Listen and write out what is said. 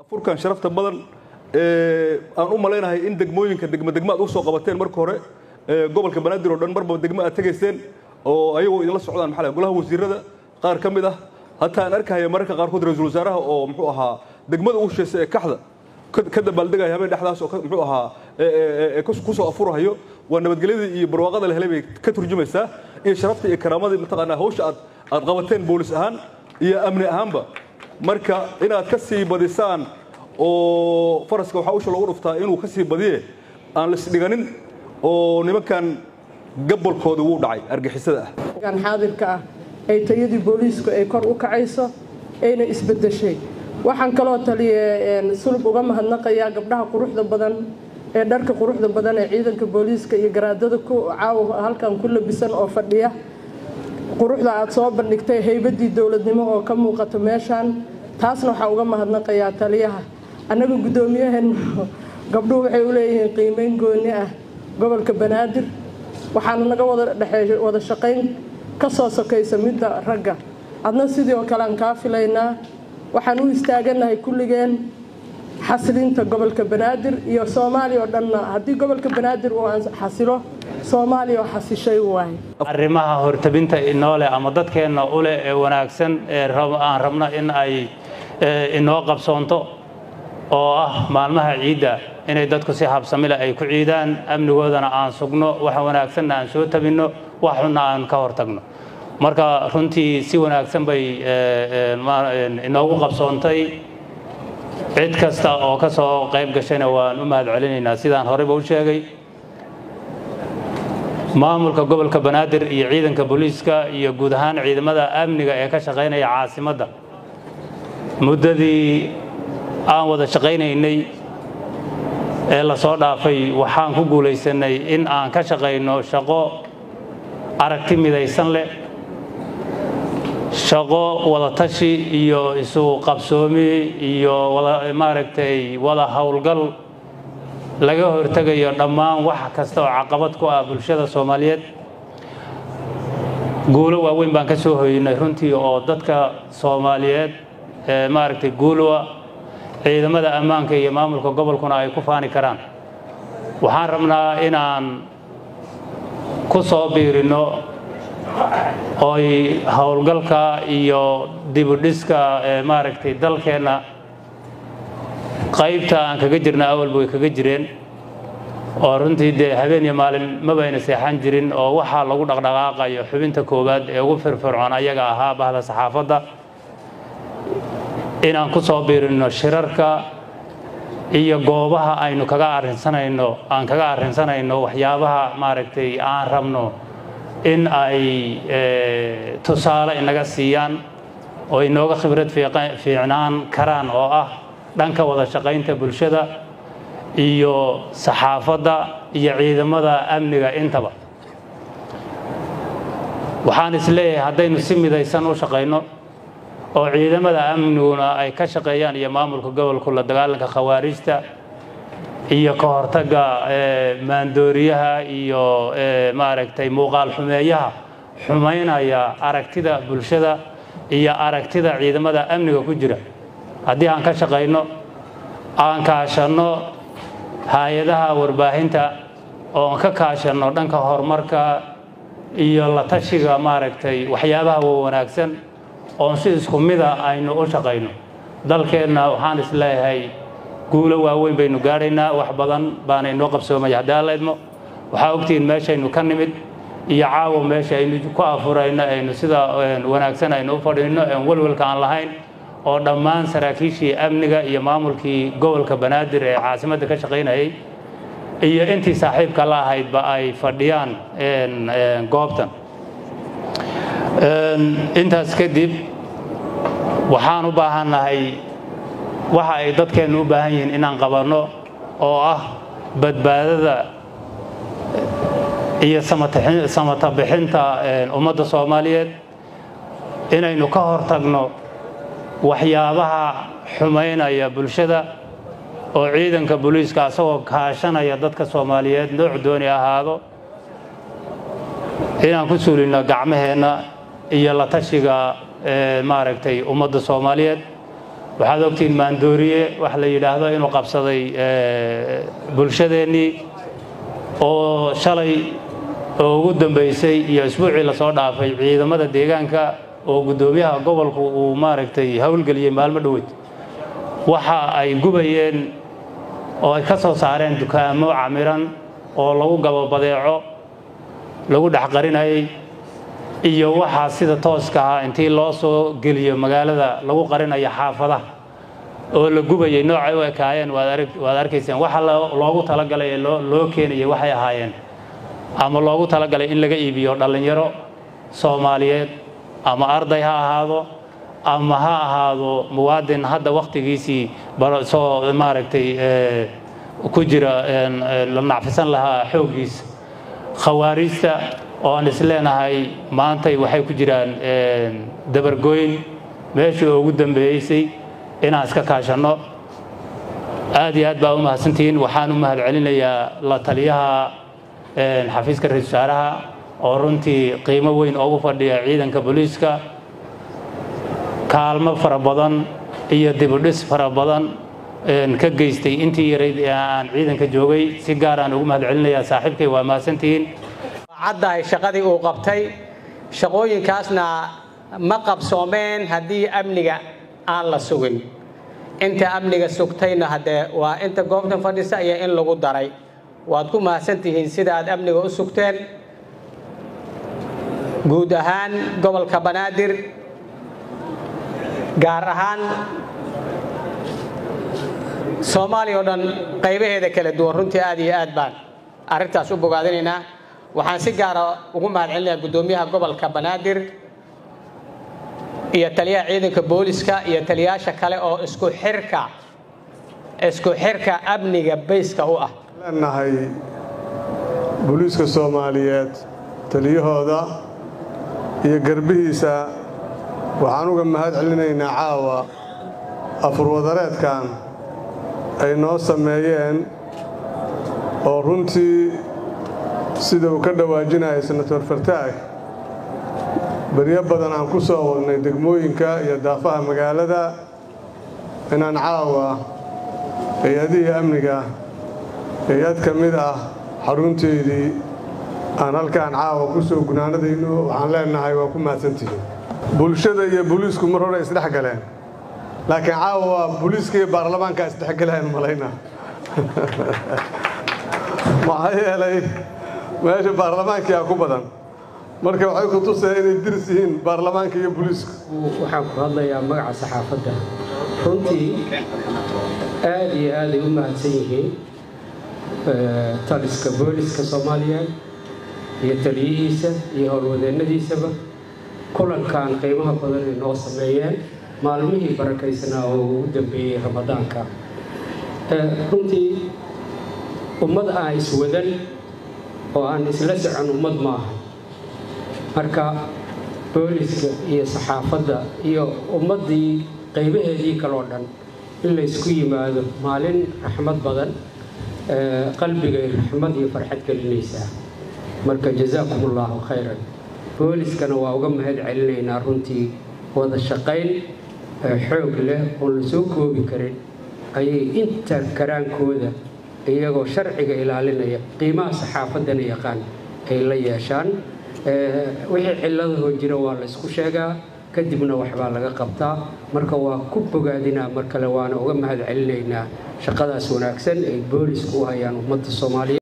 furkan sharafta badan aan u maleynahay in degmooyinka degma aad u soo qabateen marka hore gobolka Banaadir oo dhan marba degma aad tageyseen oo ayagoo idin la socdaan maxaa golaha wasiirada qaar kamid ah hatta aan arkayo marka qaar ku ra'iisul wasaaraha oo muxuu ahaa degmada uu sheesay kaxda ka dabaaldegay habeen dhaxdaas oo muxuu ahaa ku soo afurahayo waa nabadgelyada iyo barwaaqada la helay bay ka turjumaysaa in sharafta iyo karaamada mataqaanaa hawsha aad qabateen boolis ahaan iyo amni ahaanba marka inaad ka sii badisaan oo faraska waxa uu shaqo ugu dhuftaa inuu ka sii badiye aan la isdhiganin oo nimankan gabolkooda uu dhacay argixisada ah kan xaadirka ah ay tayadii booliisku ay kor u kacayso ayna isbedeshay waxaan kaloo taliyay sulub uga mahadnaqayaa gabdhaha quruxda badan ee dharka quruxda badan ee ciidanka booliiska iyo garaadada ku caaw halkan ku labisan oo fadhiya quruxda aad soo bandhigtay haybadii dawladnimo oo ka muuqato meeshan taasna waxa uga mahadnaqayaa taliyaha anaga gudoomiyahan gabdhuhu waxay u leeyihiin qiimeyn gooni ah gobolka Banaadir waxaana naga wada shaqeyn ka soo sokaysa midda ragga adna sidoo kale aan ka filaynaa waxaan u istaaganahay kulligeen xasilinta gobolka Banaadir iyo Soomaaliya oo dhan hadii gobolka Banaadir uu xasilo Soomaaliya oo xasishay waay arrimaha hortabinta inoole ama dadkeena u leh ee wanaagsan ee aan rabna in ay inoo qabsoonto oo ah maalmaha ciida inay dadku si habsami leh ay ku ciidaan amnigoodana aan sugno waxa wanaagsan aan soo tabino waxuna aan ka hortagno marka runtii si wanaagsan bay inoogu qabsoontay cid kasta oo ka soo qayb gashayna waan u mahadcelinaynaa sidaan horeyba u sheegay maamulka gobolka Banaadir iyo ciidanka booliiska iyo guud ahaan ciidamada amniga ee ka shaqeynaya caasimadda muddadii aan wada shaqeynaynay ee la soo dhaafay waxaan ku guuleysanay in aan ka shaqeyno shaqo aragti midaysan leh shaqo wada tashi iyo isu qabsoomi iyo wada hawlgal laga hortagayo dhammaan wax kasta oo caqabad ku ah bulshada Soomaaliyeed guulo waaweyn baan ka soo hoynay runtii oo dadka Soomaaliyeed guulo ciidamada ammaanka iyo maamulka gobolkuna ay ku faani karaan waxaan rabnaa inaan ku soo biirino oo hawlgalka iyo dib u dhiska dalkeena qaybta aan kaga jirna awalba way kaga jireen oo runtii habeen iyo maalin ma bayna seexan jirin oo waxa lagu dhaqdhaqaaqayo xubinta koobaad ee ugu firfircoon ayaga ahaa bahda saxaafadda inaan ku soo biirino shirarka iyo goobaha aynu kaga arrinsanayno waxyaabaha aan rabno in ay tusaale inaga siiyaan oo inooga khibrad fiicnaan karaan oo ah dhanka wada shaqeynta bulshada iyo saxaafadda iyo ciidamada amniga intaba waxaan isleeyahay haddaynu si midaysan u shaqeyno oo ciidamada amniguna ay ka shaqeeyaan iyo maamulka gobolka la dagaalanka khawaarijta iyo ka hortagga maandooriyaha iyo muuqaal xumeeyaha xumeynaya aragtida bulshada iyo aragtida ciidamada amniga ku jira haddii aan ka shaqeyno aan kaashano hay'adaha warbaahinta oo aan ka kaashano dhanka horumarka iyo la tashiga waxyaabaha wanaagsan oo si isku mid ah aynu u shaqeyno dalkeena waxaan isleeyahay guulo waaweyn baynu gaaraynaa wax badan baan inoo qabsoomay haddii la idmo waxa ogtiin meeshaynu ka nimid iyo caawa meesha aynu ku afurayno aynu sida wanaagsan aynu u fadhiino walwalka aan lahayn oo dhammaan saraakiishii amniga iyo maamulkii gobolka Banaadir ee caasimadda ka shaqeynayay iyo intii saaxiibka la ahaydba ay fadhiyaan goobtan intaas kadib waxaan u baahanahay waxa ay dadkeenu u baahan yihiin inaan qabanno oo ah badbaadada iyo samata bixinta ummadda Soomaaliyeed inaynu ka hortagno waxyaabaha xumeynaya bulshada oo ciidanka booliiska asagoo kaashanaya dadka Soomaaliyeed nooc dooni ahaado inaan ku suulino gacmaheena iyo la tashiga ummadda Soomaaliyeed waxaad ogtiin maandooriye wax la yidhaahdo inuu qabsaday bulshadeennii oo shalay oo ugu dambaysay iyo isbuucii la soo dhaafay ciidamada deegaanka oo guddoomiyaha gobolku uu maaragtay howlgeliyey maalmo dhoweyd waxa ay gubayeen oo ay ka soo saareen dukaamo camiran oo lagu gabo badeeco lagu dhaxqarinayay iyo waxa sida tooska ah intii loo soo geliyo magaalada lagu qarinayo xaafadaha oo la gubayay noocay u ekaayeen waad arkaysaan waxa loogu talagalay loo keenayay waxay ahaayeen ama loogu talagalay in laga iibiyo dhalinyaro Soomaaliyeed ama arday ha ahaado ama ha ahaado muwaadin hadda waqtigiisii soo maaragtay ku jira la nacfisan lahaa xoogiis khawaarijta oo aan isleenahay maantay waxay ku jiraan dabargooyn meeshii ugu dambeeysay inaan iska kaashano aad iyo aad baa u mahadsantihiin waxaan u mahadcelinayaa la taliyaha xafiiska ra'iisul wasaaraha oo runtii qiimo weyn ugu fadhiya ciidanka booliiska kaalmo fara badan iyo dib u dhis fara badan ka geystay intii yareyd aan ciidanka joogay si gaar ah ugu mahadcelinayaa saaxiibkay waa mahadsantihiin caddahay shaqadii uu qabtay shaqooyinkaasna ma qabsoomeen haddii amniga aan la sugin inta amniga sugtayna hadee waa inta goobtan fadhisa iyo in lagu daray waad ku mahadsantihiin sida aad amniga u sugteen guud ahaan gobolka Banaadir gaar ahaan Soomaaliya oo dhan qaybaheeda kala duwan runtii aad iyo aad baan arrintaas u bogaadinaynaa waxaan si gaar ah ugu mahadcelinayaa guddoomiyaha gobolka Banaadir iyo taliyaha ciidanka booliska iyo taliyaasha kale oo isku xirka amniga bayska u ah leenahay booliska Soomaaliyeed taliyahooda iyo garbihiisa waxaan uga mahadcelinaynaa caawa afurwadareedkan ay noo sameeyeen oo runtii sida uu ka dhawaajinayay senator Fartaag bariya badan aan ku soo wadnay degmooyinka iyo daafaha magaalada inaan caawa hay'adihii amniga hay'ad ka mid ah xarunteedii aan halkaan caawa ku soo gunaanadayno waxaan leenahay waa ku mahadsantihiin bulshada iyo booliisku mar hore isdhex galeen laakiin caawa booliiska iyo baarlamaanka isdhex galeen malayna maxaa yeelay meesha baarlamaanka ku badan marka waxay ku tusayeen inay diris yihiin baarlamaanka iyo booliisku waxaan ku hadlayaa magaca saxaafadda runtii aad iyo aad ay u mahadsan yihiin taliska booliska Soomaaliyeed iyo taliyihiisa iyo howlwadeennadiisaba kulankan qiimaha badan ay noo sameeyeen maalmihii barakaysanaa oo ugu dambeeyay Ramadaanka runtii ummad aan iswadan oo aan isla socon ummad maaha marka booliska iyo saxaafadda iyo ummadii qaybaheedii kale oo dhan in la isku yimaado maalin raxmad badan qalbiga raxmad iyo farxad gelinaysaa marka jazaakumullahu khayran booliskana waa uga mahadcelinaynaa runtii wada shaqayn xoog leh oo la soo koobi karin ayay inta karaankooda iyagoo sharciga ilaalinaya qiimaha saxaafaddana yaqaan ay la yeeshaan wixii cilladahoo jira waa la isku sheegaa kadibna waxbaa laga qabtaa marka waa ku bogaadinaa mar kale waana uga mahadcelinaynaa shaqadaas wanaagsan ay boolisku u hayaan ummadda Soomaaliyeed